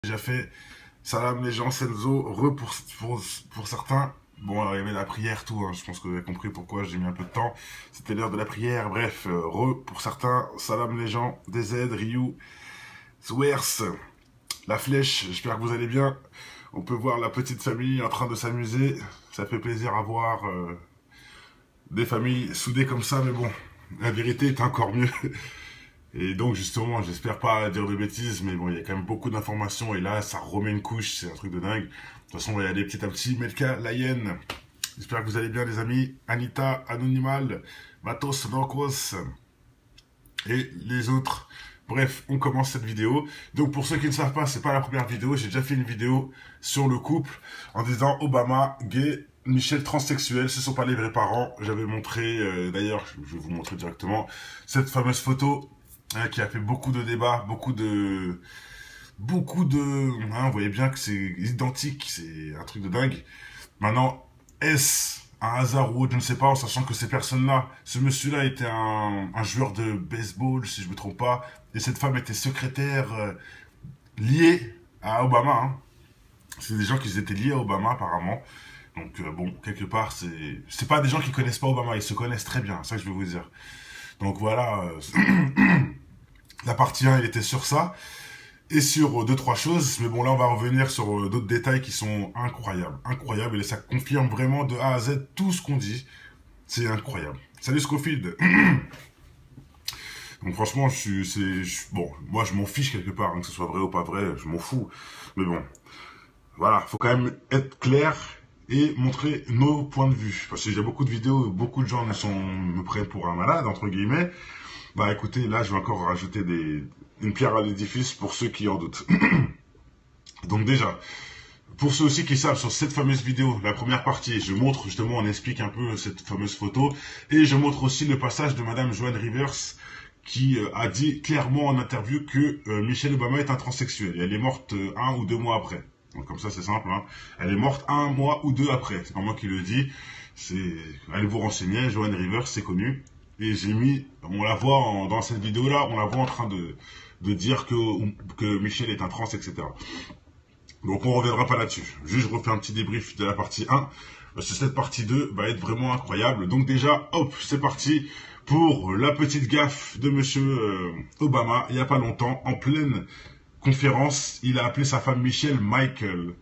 Déjà fait. Salam les gens, Senzo, pour certains. Bon, il y avait la prière, tout, hein. Je pense que vous avez compris pourquoi j'ai mis un peu de temps. C'était l'heure de la prière, bref, pour certains. Salam les gens, DZ, Ryu, Swers, la flèche, j'espère que vous allez bien. On peut voir la petite famille en train de s'amuser. Ça fait plaisir à voir des familles soudées comme ça, mais bon, la vérité est encore mieux. Et donc justement, j'espère pas dire de bêtises, mais bon, il y a quand même beaucoup d'informations, et là, ça remet une couche, c'est un truc de dingue. De toute façon, on va y aller petit à petit. Melka, Layen, j'espère que vous allez bien les amis. Anita, Anonymal, Matos, Norcos, et les autres. Bref, on commence cette vidéo. Donc pour ceux qui ne savent pas, c'est pas la première vidéo, j'ai déjà fait une vidéo sur le couple, en disant Obama, gay, Michelle transsexuel, ce sont pas les vrais parents. J'avais montré, d'ailleurs, je vais vous montrer directement, cette fameuse photo, hein, qui a fait beaucoup de débats, hein, vous voyez bien que c'est identique, c'est un truc de dingue. Maintenant, est-ce un hasard ou autre, je ne sais pas, en sachant que ces personnes-là, ce monsieur-là était un joueur de baseball, si je me trompe pas, et cette femme était secrétaire liée à Obama, hein. C'est des gens qui étaient liés à Obama, apparemment. Donc, bon, quelque part, c'est pas des gens qui connaissent pas Obama, ils se connaissent très bien, c'est ça que je vais vous dire. Donc voilà, la partie 1, elle était sur ça, et sur deux, trois choses, mais bon, là, on va revenir sur d'autres détails qui sont incroyables, incroyables, et ça confirme vraiment de A à Z tout ce qu'on dit, c'est incroyable. Salut Scofield. Donc franchement, bon, moi je m'en fiche quelque part, hein, que ce soit vrai ou pas vrai, je m'en fous, mais bon, voilà, faut quand même être clair et montrer nos points de vue, parce qu'il y a beaucoup de vidéos où beaucoup de gens me prennent pour un malade, entre guillemets. Bah écoutez, là je vais encore rajouter une pierre à l'édifice pour ceux qui en doutent. Donc déjà, pour ceux aussi qui savent, sur cette fameuse vidéo, la première partie, je montre justement, on explique un peu cette fameuse photo, et je montre aussi le passage de Madame Joan Rivers, qui a dit clairement en interview que Michelle Obama est un transsexuel, et elle est morte 1 ou 2 mois après. Donc comme ça c'est simple, hein. Elle est morte 1 mois ou 2 après, c'est pas moi qui le dis, allez vous renseigner, Joan Rivers, c'est connu. Et j'ai mis, on la voit dans cette vidéo-là, on la voit en train de dire que Michel est un trans, etc. Donc on reviendra pas là-dessus. Juste je refais un petit débrief de la partie 1. Parce que cette partie 2 va être vraiment incroyable. Donc déjà, hop, c'est parti pour la petite gaffe de monsieur Obama. Il n'y a pas longtemps, en pleine conférence, il a appelé sa femme Michelle Michael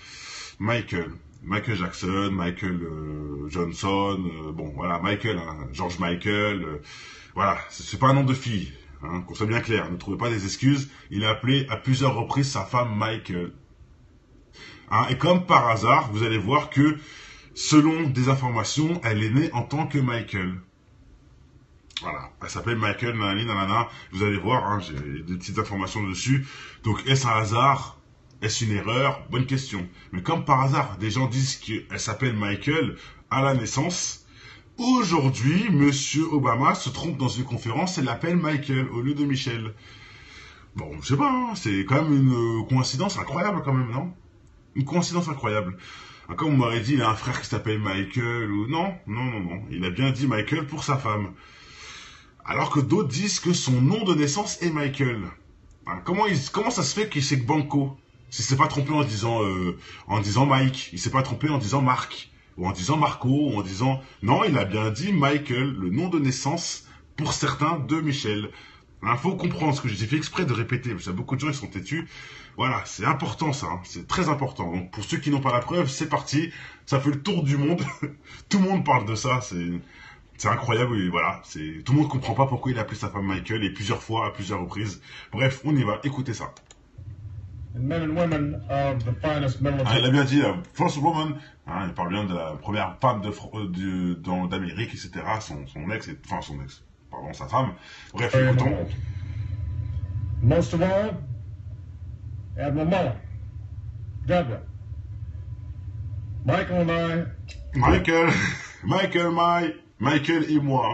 Jackson, Michael Johnson, bon voilà, Michael, hein, George Michael, voilà, c'est pas un nom de fille, hein, qu'on soit bien clair, ne trouvez pas des excuses, il a appelé à plusieurs reprises sa femme Michael. Hein, et comme par hasard, vous allez voir que, selon des informations, elle est née en tant que Michael. Voilà, elle s'appelle Michael, nanana, vous allez voir, hein, j'ai des petites informations dessus, donc est-ce un hasard ? Est-ce une erreur? Bonne question. Mais comme par hasard, des gens disent qu'elle s'appelle Michael à la naissance, aujourd'hui, monsieur Obama se trompe dans une conférence et l'appelle Michael au lieu de Michel. Bon, je sais pas, hein, c'est quand même une coïncidence incroyable quand même, non? Une coïncidence incroyable. Comme on m'aurait dit, il a un frère qui s'appelle Michael, ou non, il a bien dit Michael pour sa femme. Alors que d'autres disent que son nom de naissance est Michael. Hein, comment ça se fait qu'il sait que Banco? S'il s'est pas trompé en disant Mike, il s'est pas trompé en disant Marc, ou en disant Marco, ou en disant... Non, il a bien dit Michael, le nom de naissance, pour certains, de Michel. Il faut comprendre ce que j'ai fait exprès de répéter, parce qu'il y a beaucoup de gens qui sont têtus. Voilà, c'est important ça, hein, c'est très important. Donc pour ceux qui n'ont pas la preuve, c'est parti, ça fait le tour du monde, tout le monde parle de ça, c'est incroyable, et voilà, tout le monde comprend pas pourquoi il a appelé sa femme Michael, et plusieurs fois, à plusieurs reprises. Bref, on y va, écoutez ça. Men and women of the finest military. Ah, il a bien dit, first woman, hein, il parle bien de la première femme d'Amérique, etc., son ex, pardon, sa femme. Bref, écoutons. Most of all, Admiral Mullen, Deborah, Michael and I. Michael et moi,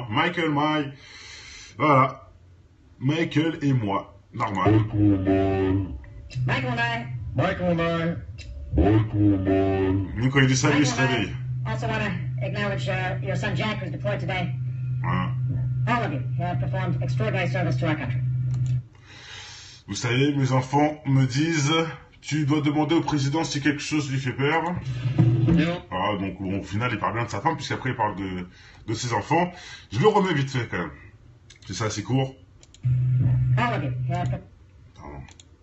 voilà, Michael et moi, normal. Michael and I. Nous, quand il dit salut, il se réveille. Also want to acknowledge your son Jack, who's deployed today. Voilà. All of you have performed extraordinary service to our country. Vous savez, mes enfants me disent, tu dois demander au président si quelque chose lui fait peur. Yeah. Ah, donc bon, au final, il parle bien de sa femme, puisqu'après, il parle de ses enfants. Je le remets vite fait, quand même. C'est ça, assez court. All of you. Pardon.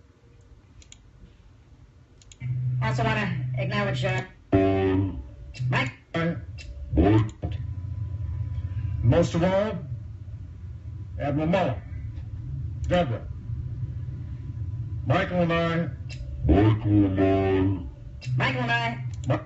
Also want to acknowledge Mike. Most of all, Admiral Mullen, Deborah, Michael and I. Michael and I.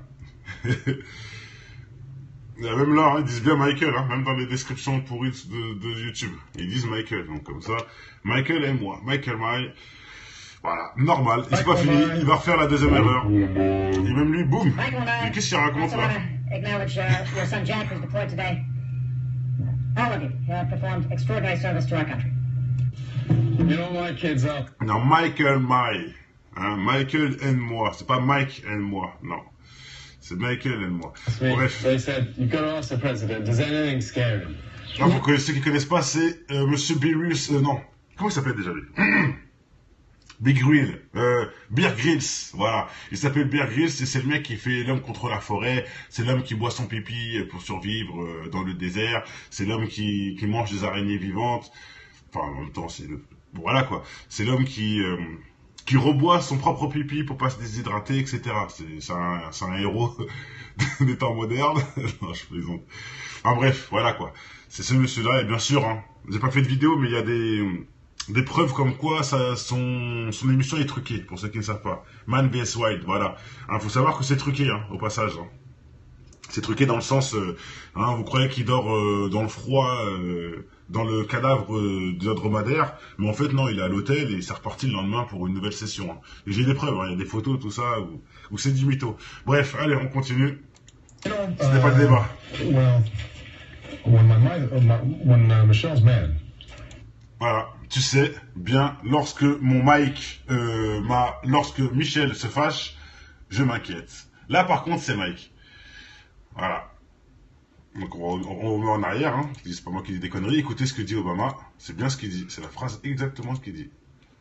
Même là, hein, ils disent bien Michael, hein, même dans les descriptions pourries de YouTube. Ils disent Michael, donc comme ça. Michael et moi. Michael, voilà, normal. C'est pas fini, il va refaire la deuxième erreur. Et même lui, boum. Michael and I. Mais qu'est-ce qu'il raconte Also là? want to acknowledge your son Jack, who's deployed today. All of you performed extraordinary service to our country. You know my kids up. Non, Michael, hein, Michael et moi. C'est pas Mike et moi, non. C'est Michael et moi. Bref. They said, you gotta ask the president, does anything scare him? Ah, pour ceux qui connaissent pas, c'est Monsieur Beerus, non. Comment il s'appelle déjà lui? Big Grill, Bear Grylls, voilà. Il s'appelle Bear Grylls et c'est le mec qui fait l'homme contre la forêt. C'est l'homme qui boit son pipi pour survivre dans le désert. C'est l'homme qui mange des araignées vivantes. Enfin, en même temps, c'est le... Bon, voilà quoi. C'est l'homme qui reboit son propre pipi pour pas se déshydrater, etc. C'est un héros des temps modernes. Non, je plaisante. Enfin bref, voilà quoi. C'est ce monsieur-là et bien sûr, hein, j'ai pas fait de vidéo, mais il y a des preuves comme quoi son émission est truquée, pour ceux qui ne savent pas. Man vs Wild, voilà. Hein, faut savoir que c'est truqué, hein, au passage. Hein. C'est truqué dans le sens, hein, vous croyez qu'il dort dans le froid, dans le cadavre d'un dromadaire, mais en fait non, il est à l'hôtel et c'est reparti le lendemain pour une nouvelle session. Hein. Et j'ai des preuves, hein, il y a des photos, tout ça, où c'est du mytho. Bref, allez, on continue. You know, Ce n'est pas le débat. Well, when Michelle's mad. Voilà, tu sais, bien, lorsque lorsque Michel se fâche, je m'inquiète. Là, par contre, c'est Mike. Voilà. Donc, on remet en arrière, hein. C'est pas moi qui dis des conneries. Écoutez ce que dit Obama. C'est bien ce qu'il dit. C'est la phrase exactement ce qu'il dit.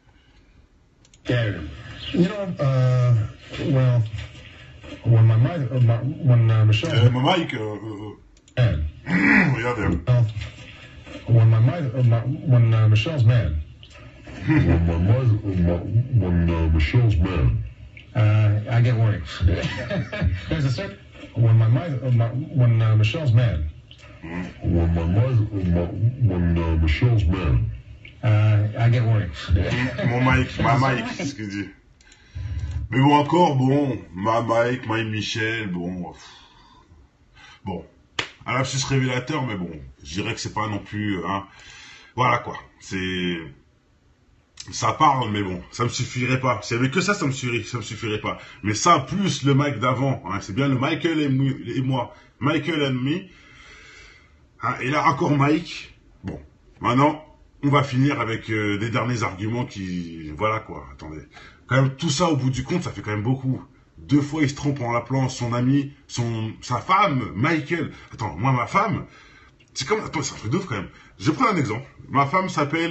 You know, well, when Michelle's Mike, mad. regardez. When Michelle's mad. When Michelle's mad. I get worried. There's a certain when Michelle's mad. When Michelle's mad. I get worried. Ma Mike, c'est ce qu'il dit. Mais bon, encore, bon, ma Michel, bon. Bon. Un lapsus révélateur, mais bon, je dirais que c'est pas non plus, hein. Voilà quoi. Ça parle, mais bon, ça me suffirait pas. S'il y avait que ça me suffirait pas. Mais ça, plus le Mike d'avant, hein, c'est bien le Michael et moi. Michael and me. Hein, et là, encore Mike. Bon, maintenant, on va finir avec des derniers arguments qui... Voilà quoi, attendez. Quand même, tout ça, au bout du compte, ça fait quand même beaucoup. 2 fois, il se trompe en l'appelant son ami, sa femme, Michael. Attends, moi, ma femme, c'est comme... Attends, c'est un truc de ouf quand même. Je prends un exemple. Ma femme s'appelle...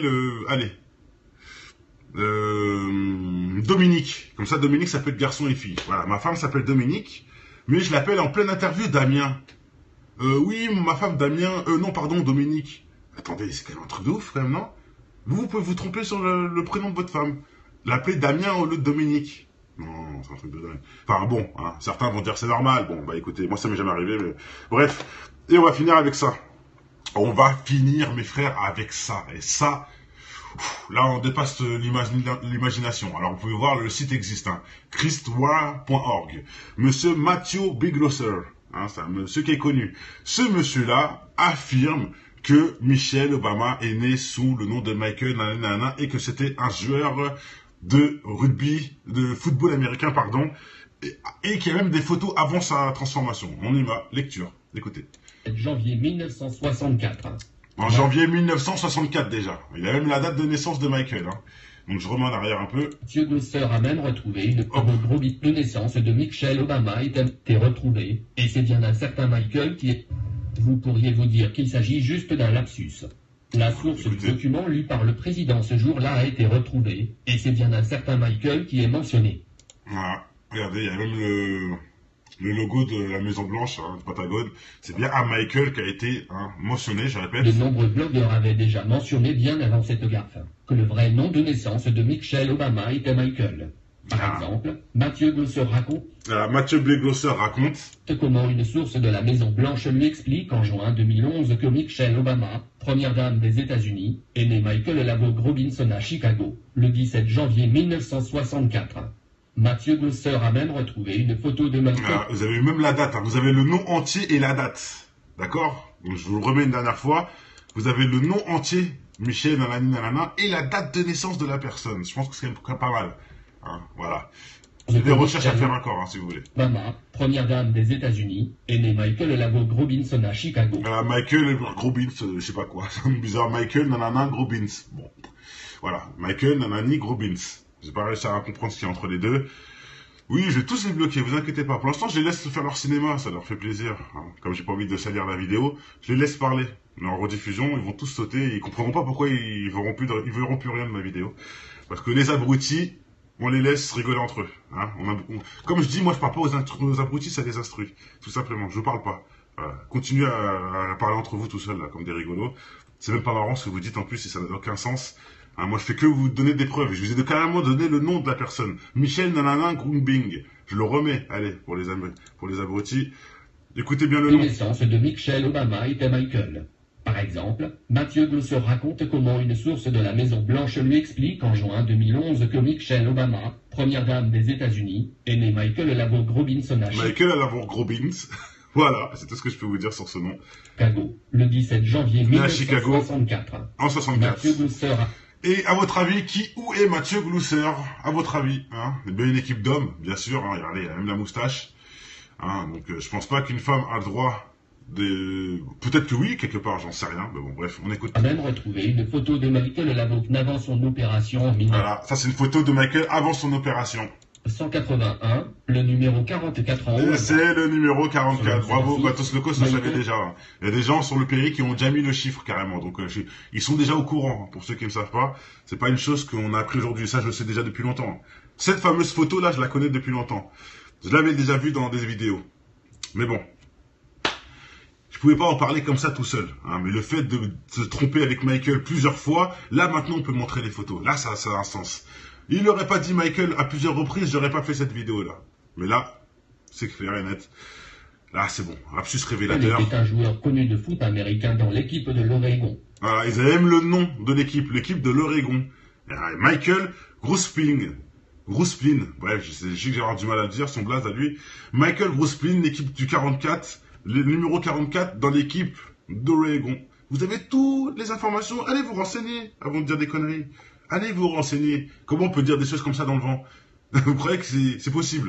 Dominique. Comme ça, Dominique, ça peut être garçon et fille. Voilà, ma femme s'appelle Dominique, mais je l'appelle en pleine interview Damien. Oui, ma femme Damien... non, pardon, Dominique. Attendez, c'est quand même un truc de ouf quand même, non? Vous pouvez vous tromper sur le prénom de votre femme. L'appeler Damien au lieu de Dominique. Non, c'est un truc de dingue. Enfin bon, hein, certains vont dire c'est normal. Bon, bah écoutez, moi ça m'est jamais arrivé, mais... Bref, et on va finir avec ça. On va finir, mes frères, avec ça. Et ça... Là, on dépasse l'imagination. Alors, vous pouvez voir, le site existe, hein, christwar.org. Monsieur Matthew Biglosser, hein, c'est un monsieur qui est connu. Ce monsieur-là affirme que Michelle Obama est né sous le nom de Michael nanana, et que c'était un joueur de rugby, de football américain, pardon, et qu'il y a même des photos avant sa transformation. On y va, lecture, écoutez. Janvier 1964. En janvier 1964 déjà. Il a même la date de naissance de Michael. Hein. Donc je remets en arrière un peu. Matthew Biglosser a même retrouvé une chronologie de naissance de Michelle Obama a été retrouvée. Et c'est bien un certain Michael qui est... Vous pourriez vous dire qu'il s'agit juste d'un lapsus. La source du document lu par le président ce jour-là a été retrouvée. Et c'est bien un certain Michael qui est mentionné. Voilà. Regardez, il y a même le logo de la Maison Blanche, du Pentagone. C'est bien à Michael qui a été mentionné, je répète. De nombreux blogueurs avaient déjà mentionné bien avant cette gaffe que le vrai nom de naissance de Michelle Obama était Michael. Par exemple, Mathieu Glosser raconte Mathieu Glosser raconte comment une source de la Maison Blanche lui explique en juin 2011 que Michelle Obama, première dame des États-Unis, est née Michael Lavogre Robinson à Chicago le 17 janvier 1964. Mathieu Glosser a même retrouvé une photo de Michael. Vous avez même la date, vous avez le nom entier et la date. D'accord? Donc je vous le remets une dernière fois. Vous avez le nom entier, Michel, nanana, et la date de naissance de la personne. Je pense que c'est quand même pas mal. Voilà. J'ai des recherches à faire encore, si vous voulez. Obama, première dame des États-Unis, est née Michael Lavogre Robinson à Chicago. Michael Grobins, je sais pas quoi. C'est bizarre. Michael nanana Grobins. Bon. Voilà. Michael nanani Grobins. J'ai pas réussi à comprendre ce qu'il y a entre les deux. Oui, je vais tous les bloquer, vous inquiétez pas. Pour l'instant, je les laisse faire leur cinéma, ça leur fait plaisir. Comme j'ai pas envie de salir la vidéo, je les laisse parler. Mais en rediffusion, ils vont tous sauter, ils comprendront pas pourquoi ils verront plus rien de ma vidéo. Parce que les abrutis, on les laisse rigoler entre eux. Comme je dis, moi je parle pas aux abrutis, ça les instruit. Tout simplement, je parle pas. Continuez à parler entre vous tout seul, là, comme des rigolos. C'est même pas marrant ce que vous dites en plus, et ça n'a aucun sens. Moi, je fais que vous donner des preuves. Je vous ai carrément donné le nom de la personne. Michel Nanana Grunbing. Je le remets. Allez, pour les abrutis. Écoutez bien le nom. La naissance de Michelle Obama était Michael. Par exemple, Mathieu Glosser raconte comment une source de la Maison Blanche lui explique en juin 2011 que Michelle Obama, première dame des États-Unis, est née Michael Lavogre Robinson à Michael Lavogre Robins. Voilà, c'est tout ce que je peux vous dire sur ce nom. Chicago, le 17 janvier 1964. En 64. Mathieu Glosser. Et à votre avis, où est Mathieu Glosser? À votre avis, bien une équipe d'hommes, bien sûr. Regardez, il a même la moustache. Donc, je pense pas qu'une femme a le droit de. Peut-être que oui, quelque part, j'en sais rien. Mais bon, bref, on écoute. A même retrouvé une photo de Michael Lavogre avant son opération en 1981. Voilà, ça c'est une photo de Michael avant son opération. 181, le numéro 44 en haut. C'est le numéro 44. Bravo, Batos Locos, ça savait déjà. Il y a des gens sur le pays qui ont déjà mis le chiffre carrément. Donc, ils sont déjà au courant. Pour ceux qui ne savent pas, c'est pas une chose qu'on a appris aujourd'hui. Ça, je le sais déjà depuis longtemps. Cette fameuse photo-là, je la connais depuis longtemps. Je l'avais déjà vue dans des vidéos. Mais bon. Je pouvais pas en parler comme ça tout seul. Mais le fait de se tromper avec Michael plusieurs fois, là, maintenant, on peut montrer les photos. Là, ça a un sens. Il n'aurait pas dit Michael à plusieurs reprises, j'aurais pas fait cette vidéo-là. Mais là, c'est clair et net. Là, c'est bon. Lapsus révélateur. Il est un joueur connu de foot américain dans l'équipe de l'Oregon. Voilà, ils avaient même le nom de l'équipe de l'Oregon. Michael Grospling. Bref, je sais que j'ai avoir du mal à le dire, son blaze à lui. Michael Grospling, l'équipe du 44, le numéro 44 dans l'équipe d'Oregon. Vous avez toutes les informations, allez vous renseigner avant de dire des conneries. Allez vous renseigner. Comment on peut dire des choses comme ça dans le vent? Vous croyez que c'est possible?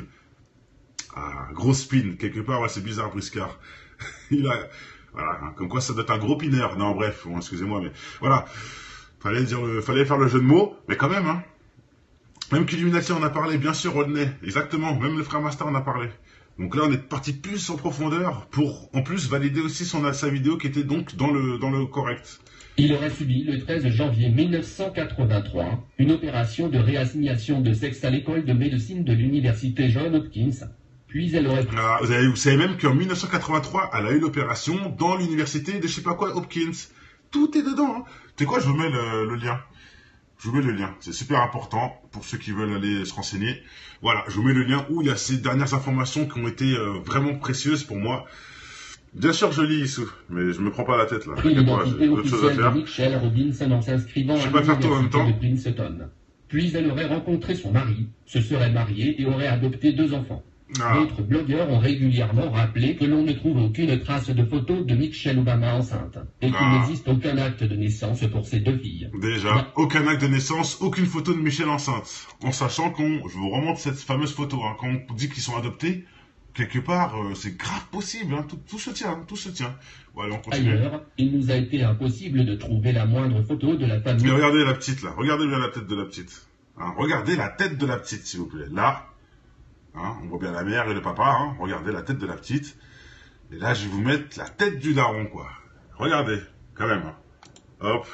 Gros spin. Quelque part, ouais, c'est bizarre, Briscard. Voilà, comme quoi ça doit être un gros pineur. Non, bref, bon, excusez-moi, mais voilà. Fallait faire le jeu de mots, mais quand même, Même qu'Illuminati en a parlé, bien sûr, Rodney. Exactement, même le frère Master en a parlé. Donc là, on est parti plus en profondeur pour, en plus, valider aussi sa vidéo qui était donc dans le correct. Il aurait subi le 13 janvier 1983 une opération de réassignation de sexe à l'école de médecine de l'université Johns Hopkins. Puis elle aurait... Vous savez même qu'en 1983, elle a eu l'opération dans l'université de je sais pas quoi, Hopkins. Tout est dedans. Tu sais quoi, je vous mets le lien. Je vous mets le lien. C'est super important pour ceux qui veulent aller se renseigner. Voilà, je vous mets le lien où il y a ces dernières informations qui ont été vraiment précieuses pour moi. Bien sûr, je lis Issou, mais je me prends pas la tête là. L'identité officielle de Michelle Robinson en s'inscrivant à l'université de Princeton. Puis elle aurait rencontré son mari, se serait mariée et aurait adopté 2 enfants. D'autres blogueurs ont régulièrement rappelé que l'on ne trouve aucune trace de photo de Michelle Obama enceinte et qu'il n'existe aucun acte de naissance pour ces 2 filles. Déjà, aucun acte de naissance, aucune photo de Michelle enceinte. En sachant je vous remonte cette fameuse photo, quand on dit qu'ils sont adoptés, quelque part, c'est grave possible, tout se tient, tout se tient. Voilà, on continue. Ailleurs, il nous a été impossible de trouver la moindre photo de la famille. Mais regardez la petite là, regardez bien la tête de la petite. Regardez la tête de la petite, s'il vous plaît. Là, on voit bien la mère et le papa, regardez la tête de la petite. Et là, je vais vous mettre la tête du daron, quoi. Regardez, quand même. Hop.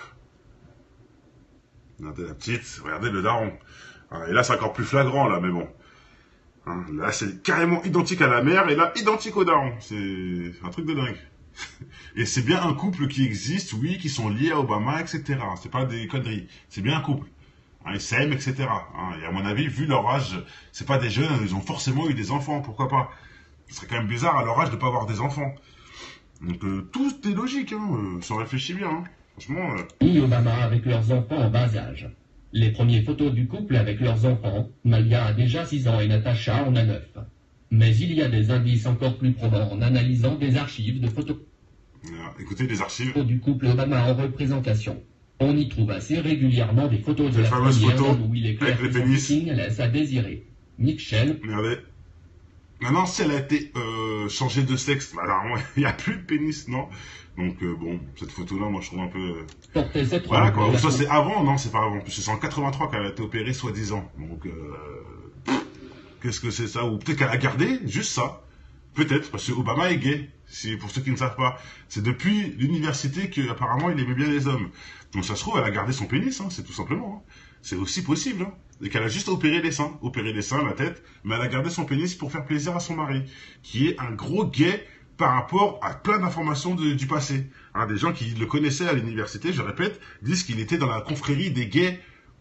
Regardez la petite, regardez le daron. Et là, c'est encore plus flagrant, là, mais bon. Hein, là, c'est carrément identique à la mère et là, identique au daron. C'est un truc de dingue. Et c'est bien un couple qui existe, oui, qui sont liés à Obama, etc. C'est pas des conneries. C'est bien un couple. Hein, ils s'aiment, etc. Hein, et à mon avis, vu leur âge, c'est pas des jeunes, ils ont forcément eu des enfants, pourquoi pas. Ce serait quand même bizarre à leur âge de pas avoir des enfants. Donc tout est logique, hein, si on réfléchit bien. Hein. Franchement... Et Obama avec leurs enfants en bas âge. Les premières photos du couple avec leurs enfants, Malia a déjà 6 ans et Natasha en a 9. Mais il y a des indices encore plus probants en analysant des archives de photos écoutez, les archives. du couple Obama en représentation. On y trouve assez régulièrement des photos de Les la fameuses première photos dame où il est clair avec que les son pénis. cooking laisse à désirer. Michelle, Regardez. Maintenant, si elle a été changée de sexe, bah, alors il n'y a plus de pénis, non. Donc bon, cette photo-là, moi je trouve un peu... portait cette Voilà robe. quoi, La soit c'est avant, non, c'est pas avant. C'est en 83 qu'elle a été opérée, soi-disant. Donc, qu'est-ce que c'est ça? Ou peut-être qu'elle a gardé, juste ça. Peut-être, parce que Obama est gay. Si, pour ceux qui ne savent pas. C'est depuis l'université qu'apparemment il aimait bien les hommes. Donc ça se trouve, elle a gardé son pénis, hein, c'est tout simplement. Hein. C'est aussi possible. Hein. Et qu'elle a juste opéré les seins, la tête, mais elle a gardé son pénis pour faire plaisir à son mari, qui est un gros gay par rapport à plein d'informations du passé. Hein, des gens qui le connaissaient à l'université, je répète, disent qu'il était dans la confrérie des gays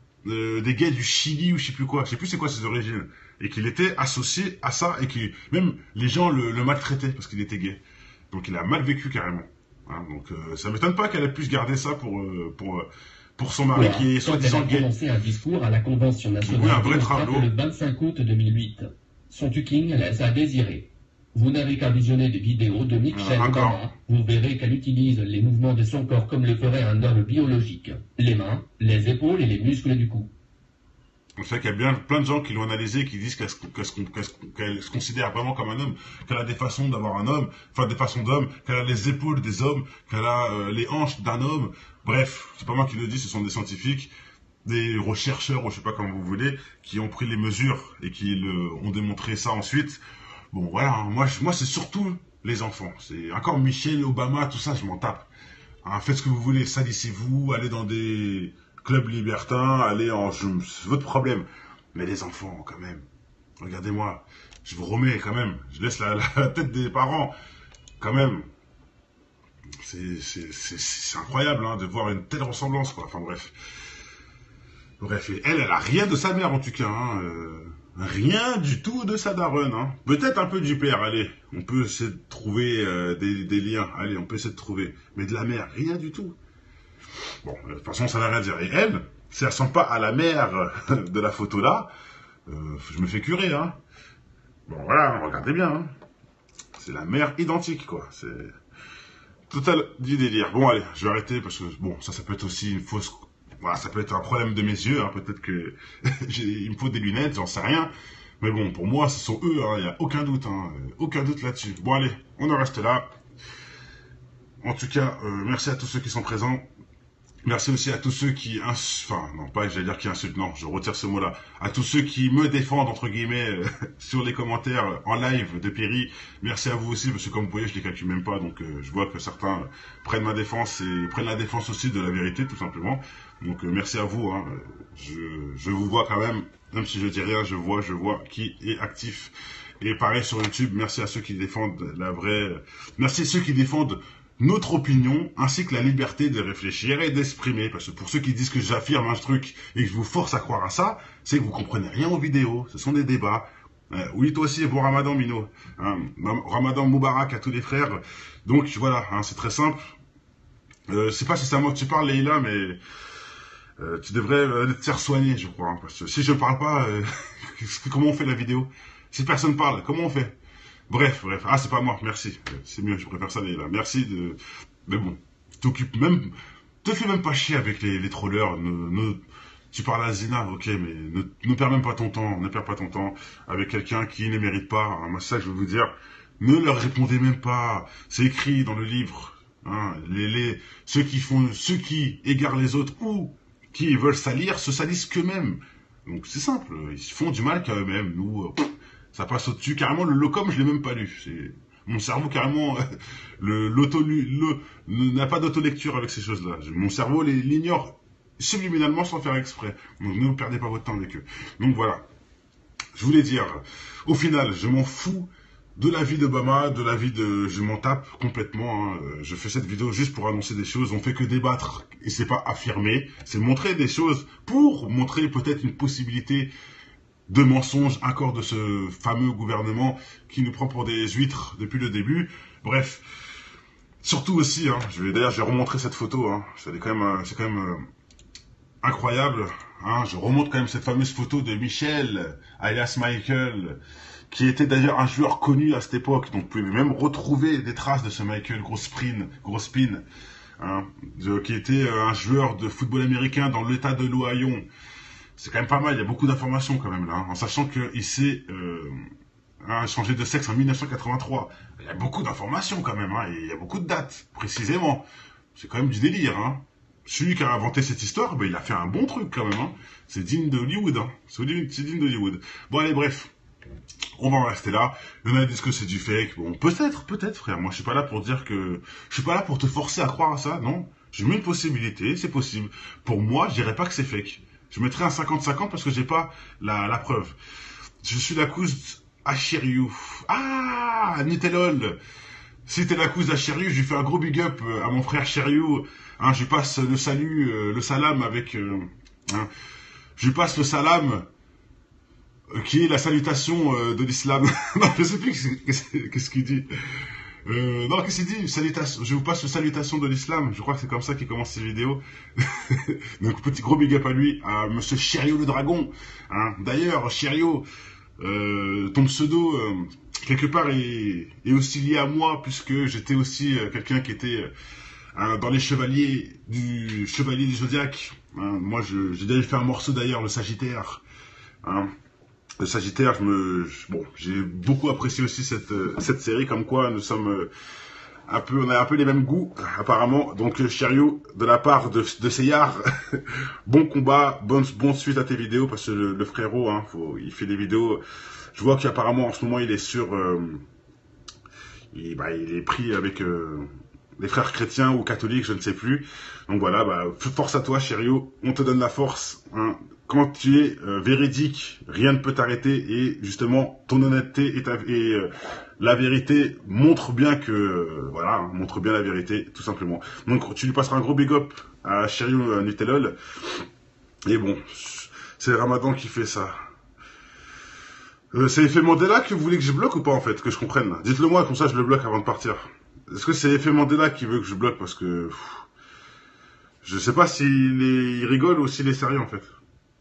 du Chili ou je sais plus quoi, je sais plus c'est quoi ses origines, et qu'il était associé à ça, et que même les gens le maltraitaient parce qu'il était gay. Donc il a mal vécu carrément. Hein, donc ça m'étonne pas qu'elle ait pu garder ça pour son mari qui est quand elle soi-disant a gay. prononcé un discours à la Convention nationale Oui, un vrai démocrate travelot. le 25 août 2008. Son tuking laisse à désirer. Vous n'avez qu'à visionner des vidéos de Michelle Encore. Obama. Vous verrez qu'elle utilise les mouvements de son corps comme le ferait un homme biologique. Les mains, les épaules et les muscles du cou. On sait qu'il y a bien plein de gens qui l'ont analysé, qui disent qu'elle se considère vraiment comme un homme, qu'elle a des façons d'avoir un homme, enfin des façons d'homme, qu'elle a les épaules des hommes, qu'elle a les hanches d'un homme. Bref, c'est pas moi qui le dis, ce sont des scientifiques, des rechercheurs, ou je sais pas comment vous voulez, qui ont pris les mesures et qui ont démontré ça ensuite. Bon voilà, hein, moi c'est surtout les enfants. C'est encore Michelle Obama, tout ça, je m'en tape. Hein, faites ce que vous voulez, salissez-vous, allez dans des club libertin, allez c'est votre problème. Mais les enfants, quand même. Regardez-moi. Je vous remets, quand même. Je laisse la tête des parents. Quand même. C'est incroyable, hein, de voir une telle ressemblance, quoi. Enfin, bref. Bref, et elle a rien de sa mère, en tout cas, hein. Rien du tout de sa daronne, hein. Peut-être un peu du père, allez. On peut essayer de trouver des liens. Allez, on peut essayer de trouver. Mais de la mère, rien du tout. Bon, de toute façon, ça n'a rien à dire. Et elle, si elle ressemble pas à la mère de la photo là, je me fais curer, hein. Bon, voilà, regardez bien, hein. C'est la mère identique, quoi. C'est total du délire. Bon, allez, je vais arrêter parce que, bon, ça peut être aussi une fausse... Voilà, ça peut être un problème de mes yeux, hein. Peut-être que il me faut des lunettes, j'en sais rien. Mais bon, pour moi, ce sont eux, hein. Il n'y a aucun doute, hein. Aucun doute là-dessus. Bon, allez, on en reste là. En tout cas, merci à tous ceux qui sont présents. Merci aussi à tous ceux qui enfin, non, pas j'allais dire qui insultent, non, je retire ce mot-là. À tous ceux qui me défendent, entre guillemets, sur les commentaires en live de Perry. Merci à vous aussi, parce que comme vous voyez, je les calcule même pas, donc je vois que certains prennent ma défense et prennent la défense aussi de la vérité, tout simplement. Donc merci à vous, hein. Je vous vois quand même si je dis rien, je vois qui est actif. Et pareil sur YouTube, merci à ceux qui défendent la vraie... Merci à ceux qui défendent notre opinion, ainsi que la liberté de réfléchir et d'exprimer. Parce que pour ceux qui disent que j'affirme un truc et que je vous force à croire à ça, c'est que vous comprenez rien aux vidéos. Ce sont des débats. Oui, toi aussi, bon Ramadan, Mino. Hein, Ramadan Moubarak à tous les frères. Donc voilà, hein, c'est très simple. Je sais pas si c'est à moi que tu parles, Leïla, mais tu devrais te faire soigner, je crois. Hein, parce que si je ne parle pas, comment on fait la vidéo? Si personne parle, comment on fait? Bref. Ah, c'est pas moi, merci. C'est mieux, je préfère ça, Leïla. Merci de... Mais bon, t'occupe même... Te fais même pas chier avec les trollers. Tu parles à Zina, ok, mais ne perds même pas ton temps. Ne perds pas ton temps avec quelqu'un qui ne mérite pas. Hein, moi, ça, je veux vous dire. Ne leur répondez même pas. C'est écrit dans le livre. Hein, ceux qui égarent les autres ou qui veulent salir, se salissent qu'eux-mêmes. Donc, c'est simple. Ils font du mal qu'à eux-mêmes. Nous... ça passe au-dessus. Carrément, le locom, je l'ai même pas lu. Mon cerveau, carrément, n'a pas d'autolecture avec ces choses-là. Mon cerveau l'ignore subliminalement sans faire exprès. Donc, ne perdez pas votre temps avec eux. Donc, voilà. je voulais dire, au final, je m'en fous de la vie d'Obama, de la vie de... Je m'en tape complètement. Hein. Je fais cette vidéo juste pour annoncer des choses. On fait que débattre et c'est pas affirmer. C'est montrer des choses pour montrer peut-être une possibilité de mensonge encore de ce fameux gouvernement qui nous prend pour des huîtres depuis le début. Bref, surtout aussi, hein, je vais remontrer cette photo. Hein. C'est quand même incroyable. Hein. Je remonte quand même cette fameuse photo de Michel, alias Michael, qui était d'ailleurs un joueur connu à cette époque. Donc vous pouvez même retrouver des traces de ce Michael, gros spin, hein, qui était un joueur de football américain dans l'état de l'Ohio. C'est quand même pas mal, il y a beaucoup d'informations quand même là, hein, en sachant qu'il s'est changé de sexe en 1983. Il y a beaucoup d'informations quand même, hein, et il y a beaucoup de dates, précisément. C'est quand même du délire. Hein. Celui qui a inventé cette histoire, ben, il a fait un bon truc quand même. Hein. C'est digne de Hollywood. Hein. C'est digne d'Hollywood. Bon allez, bref. On va en rester là. Il y en a qui disent que c'est du fake. Bon, peut-être, frère. Moi, je suis pas là pour dire que... Je suis pas là pour te forcer à croire à ça, non. J'ai mis une possibilité, c'est possible. Pour moi, je dirais pas que c'est fake. Je mettrais un 50-50 parce que j'ai pas la preuve. Je suis la couse Achiriou. Ah, Nutellol. Si t'es la couse d'Achiriou, je lui fais un gros big up à mon frère Chériou. Hein, je lui passe le salut, le salam avec... hein, je lui passe le salam... qui est la salutation de l'islam. Non, je sais plus qu'est-ce qu'il dit. Non, qu'est-ce qu'il dit? Salutation. Je vous passe la salutation de l'islam. Je crois que c'est comme ça qu'il commence ses vidéos. Donc, petit gros big up à lui, à monsieur Chériou le dragon. Hein. D'ailleurs, Chériou, ton pseudo, quelque part, est aussi lié à moi, puisque j'étais aussi quelqu'un qui était dans les chevaliers du Zodiaque. Hein. Moi, j'ai déjà fait un morceau d'ailleurs, le Sagittaire. Hein. Le Sagittaire, j'ai beaucoup apprécié aussi cette série, comme quoi nous sommes on a un peu les mêmes goûts, apparemment. Donc, Chériou, de la part de Seyar, bon combat, bonne suite à tes vidéos, parce que le frérot, hein, il fait des vidéos. Je vois qu'apparemment, en ce moment, il est sur, il est pris avec les frères chrétiens ou catholiques, je ne sais plus. Donc voilà, force à toi, Chériou, on te donne la force, hein. Quand tu es véridique, rien ne peut t'arrêter et justement ton honnêteté et la vérité montre bien que montre bien la vérité tout simplement. Donc tu lui passeras un gros big up à Chériou Nutellol. Et bon, c'est Ramadan qui fait ça. C'est Effet Mandela que vous voulez que je bloque ou pas en fait, que je comprenne. Dites-le moi comme ça je le bloque avant de partir. Est-ce que c'est Effet Mandela qui veut que je bloque parce que je sais pas s'il rigole ou s'il est sérieux en fait.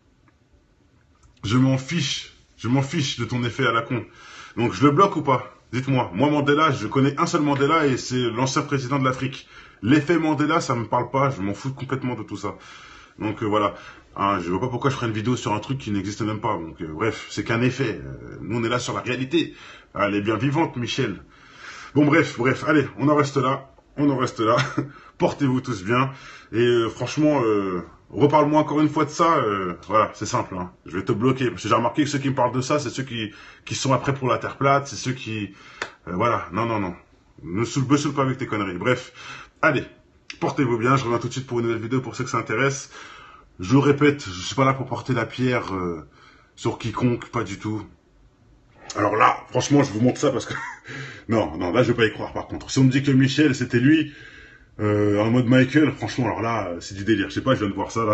Je m'en fiche de ton effet à la con. Donc je le bloque ou pas? Dites-moi. Moi Mandela, je connais un seul Mandela et c'est l'ancien président de l'Afrique. L'effet Mandela, ça me parle pas, je m'en fous complètement de tout ça. Donc voilà. Hein, je vois pas pourquoi je ferais une vidéo sur un truc qui n'existe même pas. Donc bref, c'est qu'un effet. Nous on est là sur la réalité. Elle est bien vivante, Michel. Bon bref, allez, on en reste là. Portez-vous tous bien. Et franchement... reparle-moi encore une fois de ça, voilà, c'est simple, hein. Je vais te bloquer, parce que j'ai remarqué que ceux qui me parlent de ça, c'est ceux qui sont après pour la terre plate, c'est ceux qui, voilà, non, ne me saoule pas avec tes conneries, bref, allez, portez-vous bien, je reviens tout de suite pour une nouvelle vidéo pour ceux que ça intéresse, je le répète, je suis pas là pour porter la pierre sur quiconque, pas du tout. Alors là, franchement, je vous montre ça parce que, non, là je vais pas y croire par contre, si on me dit que Michel, c'était lui, en mode Michael, franchement, alors là, c'est du délire. Je sais pas, je viens de voir ça, là.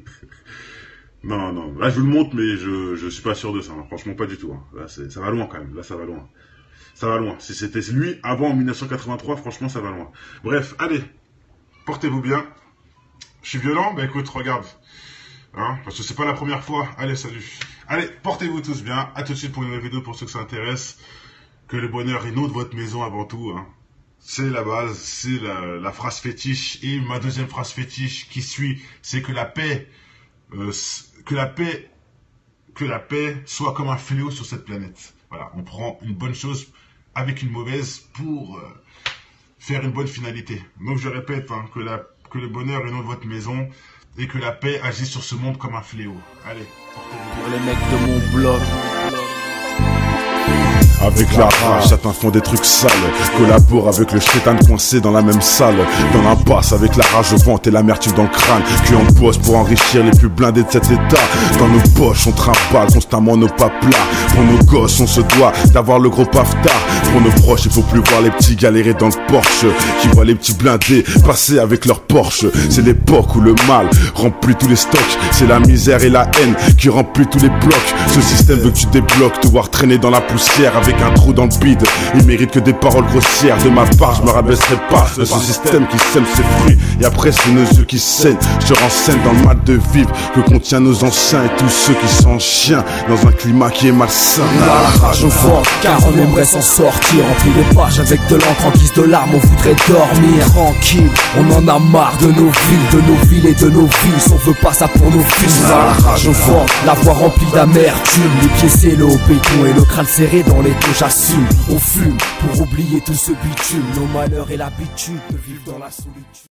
non. Là, je vous le montre, mais je suis pas sûr de ça. Hein. Franchement, pas du tout. Hein. Là, ça va loin, quand même. Là, ça va loin. Ça va loin. Si c'était lui, avant 1983, franchement, ça va loin. Bref, allez. Portez-vous bien. Je suis violent? Bah, écoute, regarde. Hein, parce que c'est pas la première fois. Allez, salut. Allez, portez-vous tous bien. À tout de suite pour une nouvelle vidéo pour ceux que ça intéresse. Que le bonheur inonde votre maison avant tout, hein. C'est la base, c'est la phrase fétiche. Et ma deuxième phrase fétiche qui suit, c'est que la paix soit comme un fléau sur cette planète. Voilà, on prend une bonne chose avec une mauvaise pour faire une bonne finalité. Donc je répète, hein, que le bonheur inonde votre maison et que la paix agit sur ce monde comme un fléau. Allez, portez-vous bien. Les mecs de mon blog. avec la rage, certains font des trucs sales, collaborent avec le chétan coincé dans la même salle, dans l'impasse avec la rage au ventre et l'amertume dans le crâne, qui en bosse pour enrichir les plus blindés de cet état. Dans nos poches on trimballe constamment nos pas plats, pour nos gosses on se doit d'avoir le gros paftard, pour nos proches il faut plus voir les petits galérer dans le Porsche, qui voient les petits blindés passer avec leur Porsche. C'est l'époque où le mal remplit tous les stocks, c'est la misère et la haine qui remplit tous les blocs. Ce système veut que tu débloques, te voir traîner dans la poussière avec un trou dans le bide. Il mérite que des paroles grossières, de ma part je me rabaisserai pas de ce système qui sème ses fruits et après c'est nos yeux qui saignent. Je te renseigne dans le mal de vivre que contient nos anciens et tous ceux qui sont chiens dans un climat qui est malsain. On a la rage au ventre car on aimerait s'en sortir, remplir les pages avec de l'encre en guise de larmes, on voudrait dormir tranquille. On en a marre de nos villes et de nos vies, on veut pas ça pour nos fils. On a la rage au ventre, la voix remplie d'amertume, les pieds scellés au béton et le crâne serré dans les taux, j'assume. On fume pour oublier tout ce bitume, nos malheurs et l'habitude de vivre dans la solitude.